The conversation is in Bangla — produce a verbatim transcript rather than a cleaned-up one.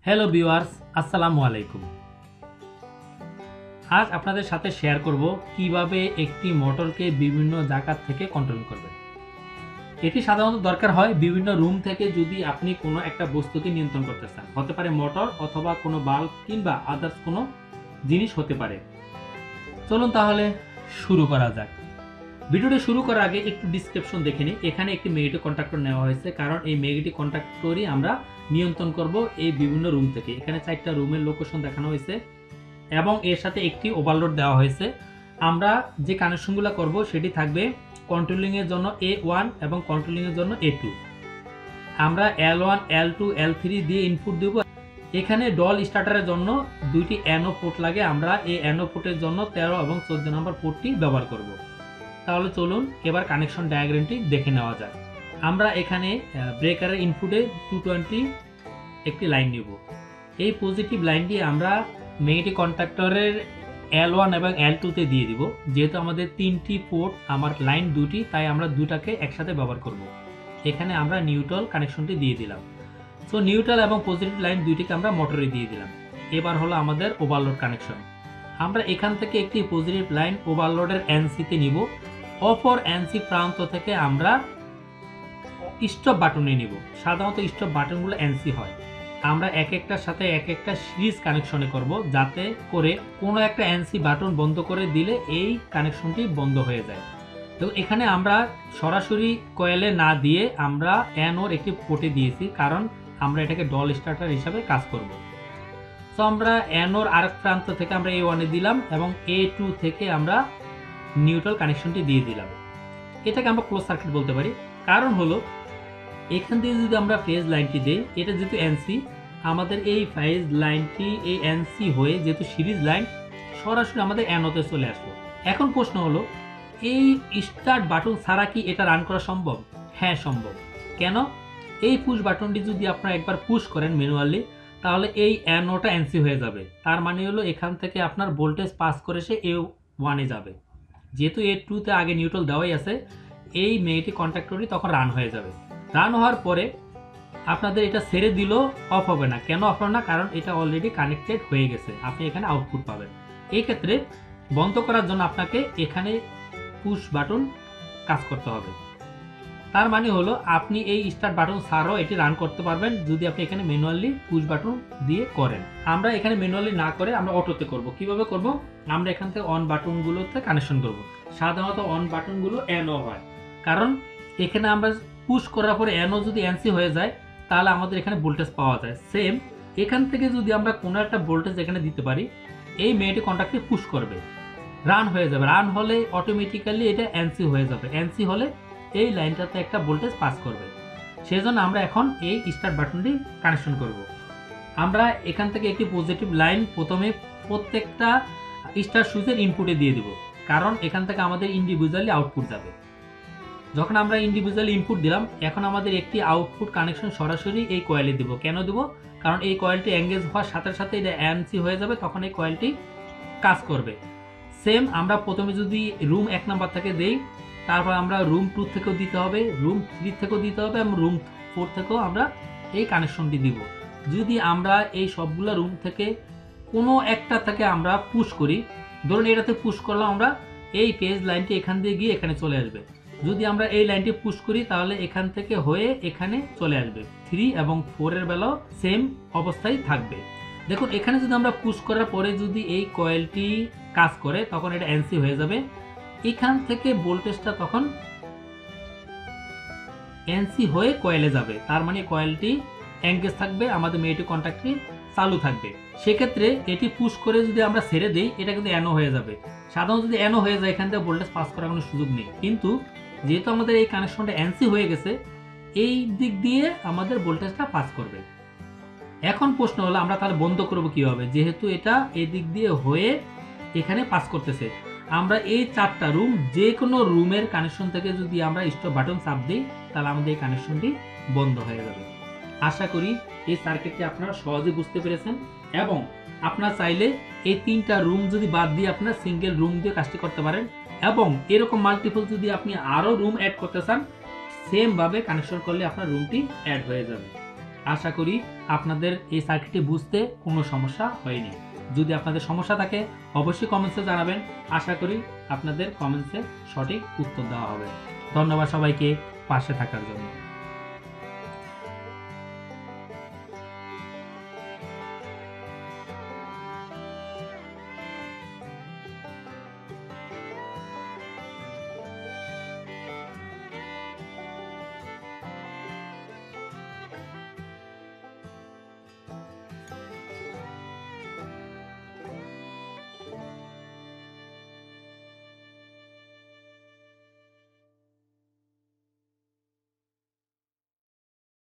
হ্যালো ভিউয়ার্স, আসসালামু আলাইকুম। আজ আপনাদের সাথে শেয়ার করব কিভাবে একটি মোটরকে বিভিন্ন জায়গা থেকে কন্ট্রোল করবেন। এটি সাধারণত দরকার হয় বিভিন্ন রুম থেকে যদি আপনি কোনো একটা বস্তুকে নিয়ন্ত্রণ করতে চান। হতে পারে মোটর অথবা কোনো বাল্ব কিংবা আদার্স কোনো জিনিস হতে পারে। চলুন তাহলে শুরু করা যাক। ভিডিওটি শুরু করার আগে একটু ডিসক্রিপশন দেখে নিই। এখানে একটি ম্যাগনেটিক কন্ট্রাক্টর নেওয়া হয়েছে, কারণ এই ম্যাগনেটিক কন্ট্রাক্টরই আমরা নিয়ন্ত্রণ করব এই বিভিন্ন রুম থেকে। এখানে চারটা রুমের লোকেশন দেখানো হয়েছে এবং এর সাথে একটি ওভারলোড দেওয়া হয়েছে। আমরা যে কানেকশনগুলো করব সেটি থাকবে কন্ট্রোলিংয়ের জন্য এ ওয়ান এবং কন্ট্রোলিংয়ের জন্য এ টু। আমরা L one, L two, L three দিয়ে ইনপুট দেব। এখানে ডল স্টার্টারের জন্য দুইটি অ্যানো পোর্ট লাগে। আমরা এই অ্যানো পোর্টের জন্য তেরো এবং চোদ্দ নম্বর পোর্টটি ব্যবহার করব। তাহলে চলুন এবার কানেকশন ডায়াগ্রামটি দেখে নেওয়া যাক। আমরা এখানে ব্রেকারের ইনপুটে টু টোয়েন্টি একটি লাইন নেব। এই পজিটিভ লাইনটি আমরা ম্যাগনেটিক কন্ট্রাক্টরের এল ওয়ান এবং এল টু তে দিয়ে দিব। যেহেতু আমাদের তিনটি পোর্ট, আমার লাইন দুটি, তাই আমরা দুটাকে একসাথে ব্যবহার করব। এখানে আমরা নিউট্রাল কানেকশনটি দিয়ে দিলাম। সো নিউট্রাল এবং পজিটিভ লাইন দুইটিকে আমরা মোটরে দিয়ে দিলাম। এবার হলো আমাদের ওভারলোড কানেকশন। আমরা এখান থেকে একটি পজিটিভ লাইন ওভারলোডের এনসিতে নিব। অপর এনসি প্রান্ত থেকে আমরা স্টপ বাটনে নিব। সাধারণত স্টপ বাটনগুলো এনসি হয়। আমরা এক একটার সাথে এক একটা সিরিজ কানেকশনে করব, যাতে করে কোনো একটা এনসি বাটন বন্ধ করে দিলে এই কানেকশনটি বন্ধ হয়ে যায়। তো এখানে আমরা সরাসরি কয়েলে না দিয়ে আমরা অ্যানোর একটি পোর্টে দিয়েছি, কারণ আমরা এটাকে ডল স্টার্টার হিসাবে কাজ করব। তো আমরা অ্যানোর আরেক প্রান্ত থেকে আমরা এ ওয়ানে দিলাম এবং এ টু থেকে আমরা নিউট্রাল কানেকশনটি দিয়ে দিলাম। এটাকে আমরা ক্লোজ সার্কিট বলতে পারি। কারণ হলো এখান থেকে যদি আমরা ফেজ লাইনটি দেই, এটা যেহেতু এনসি, আমাদের এই ফেজ লাইনটি এই এনসি হয়ে যেহেতু সিরিজ লাইন সরাসরি আমাদের অ্যানোতে চলে আসলো। এখন প্রশ্ন হলো, এই স্টার্ট বাটন ছাড়া কি এটা রান করা সম্ভব? হ্যাঁ, সম্ভব। কেন? এই পুশ বাটনটি যদি আপনারা একবার পুশ করেন ম্যানুয়ালি, তাহলে এই অ্যানোটা এনসি হয়ে যাবে। তার মানে হলো এখান থেকে আপনার ভোল্টেজ পাস করে সে এ ওয়ানে যাবে। যেহেতু এ টুতে আগে নিউট্রাল দেওয়াই আছে, এই ম্যাগনেটিক কন্ট্রাক্টরটি তখন রান হয়ে যাবে। রান হওয়ার পরে আপনাদের এটা ছেড়ে দিলেও অফ হবে না। কেন অফ হবে না? কারণ এটা অলরেডি কানেক্টেড হয়ে গেছে। আপনি এখানে আউটপুট পাবেন। এই ক্ষেত্রে বন্ধ করার জন্য আপনাকে এখানে পুশ বাটন কাজ করতে হবে। তার মানে হলো আপনি এই স্টার্ট বাটন ছাড়াও এটি রান করতে পারবেন যদি আপনি এখানে ম্যানুয়ালি পুশ বাটন দিয়ে করেন। আমরা এখানে ম্যানুয়ালি না করে আমরা অটোতে করব। কিভাবে করব? আমরা এখান থেকে অন বাটনগুলোতে কানেকশন করব। সাধারণত অন বাটনগুলো এনও হয়, কারণ এখানে আমরা পুশ করার পরে এনও যদি এনসি হয়ে যায়, তাহলে আমাদের এখানে ভোল্টেজ পাওয়া যায়। সেম এখান থেকে যদি আমরা কোনো একটা ভোল্টেজ এখানে দিতে পারি, এই ম্যাগনেটিক কন্ট্রাক্টটি পুশ করবে, রান হয়ে যাবে। রান হলে অটোমেটিক্যালি এটা এনসি হয়ে যাবে। এনসি হলে এই লাইনটাতে একটা ভোল্টেজ পাস করবে। সেজন্য আমরা এখন এই স্টার্ট বাটনটি কানেকশন করব। আমরা এখান থেকে একটি পজিটিভ লাইন প্রথমে প্রত্যেকটা স্টার সুইচের ইনপুটে দিয়ে দিব, কারণ এখান থেকে আমাদের ইন্ডিভিজুয়ালি আউটপুট যাবে। যখন আমরা ইন্ডিভিজুয়ালি ইনপুট দিলাম, এখন আমাদের একটি আউটপুট কানেকশন সরাসরি এই কয়েলে দিব। কেন দেব? কারণ এই কয়েলটি এঙ্গেজ হওয়ার সাথে সাথে এটা এনসি হয়ে যাবে, তখন এই কয়েলটি কাজ করবে। সেম আমরা প্রথমে যদি রুম এক নাম্বার থেকে দেই, তারপর আমরা রুম টু থেকেও দিতে হবে, রুম থ্রি থেকেও দিতে হবে এবং রুম ফোর থেকেও আমরা এই কানেকশনটি দিব। যদি আমরা এই সবগুলো রুম থেকে কোনো একটা থেকে আমরা পুশ করি, ধরুন এটাতে পুশ করলাম আমরা, এই পেজ লাইনটি এখান দিয়ে গিয়ে এখানে চলে আসবে। যদি আমরা এই লাইনটি পুশ করি, তাহলে এখান থেকে হয়ে এখানে চলে আসবে। থ্রি এবং ফোরের বেলাও সেম অবস্থায় থাকবে। দেখুন এখানে যদি আমরা পুশ করার পরে যদি এই কয়েলটি কাজ করে, তখন এটা এনসি হয়ে যাবে। এখান থেকে ভোল্টেজটা তখন এনসি হয়ে কয়েলে যাবে। তার মানে কয়েলটি এঙ্গেজ থাকবে, আমাদের ম্যাগনেটিক কন্ট্রাক্টটি চালু থাকবে। সেক্ষেত্রে এটি পুশ করে যদি আমরা ছেড়ে দিই, এটা কিন্তু অ্যানো হয়ে যাবে। সাধারণত যদি অ্যানো হয়ে যায়, এখান থেকে ভোল্টেজ পাস করার কোনো সুযোগ নেই। কিন্তু যেহেতু আমাদের এই কানেকশনটা এনসি হয়ে গেছে, এই দিক দিয়ে আমাদের ভোল্টেজটা পাস করবে। এখন প্রশ্ন হলো আমরা তাহলে বন্ধ করব কিভাবে? যেহেতু এটা এই দিক দিয়ে হয়ে এখানে পাস করতেছে, আমরা এই চারটা রুম যে কোনো রুমের কানেকশন থেকে যদি আমরা স্টপ বাটন চাপ দিই, তাহলে আমাদের এই কানেকশনটি বন্ধ হয়ে যাবে। আশা করি এই সার্কিটটি আপনারা সহজে বুঝতে পেরেছেন এবং আপনারা চাইলে এই তিনটা রুম যদি বাদ দিয়ে আপনারা সিঙ্গেল রুম দিয়ে কাজটি করতে পারেন এবং এরকম মাল্টিপল যদি আপনি আরও রুম অ্যাড করতে চান, সেম ভাবে কানেকশন করলে আপনার রুমটি অ্যাড হয়ে যাবে। আশা করি আপনাদের এই সার্কিটটি বুঝতে কোনো সমস্যা হয়নি। যদি আপনাদের সমস্যা থাকে অবশ্যই কমেন্টসে জানাবেন। আশা করি আপনাদের কমেন্টসে সঠিক উত্তর দেওয়া হবে। ধন্যবাদ সবাইকে পাশে থাকার জন্য।